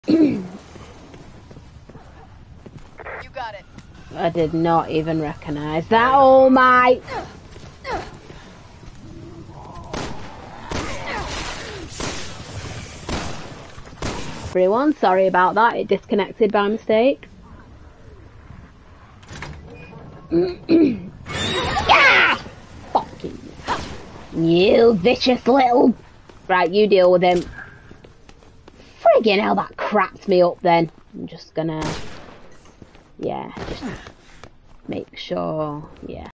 You got it. I did not even recognise that. Oh my! Everyone, sorry about that. It disconnected by mistake. Yeah! Fucking you vicious little... Right, you deal with him. Friggin' hell, that cracked me up then. I'm just gonna... Yeah, just make sure... Yeah.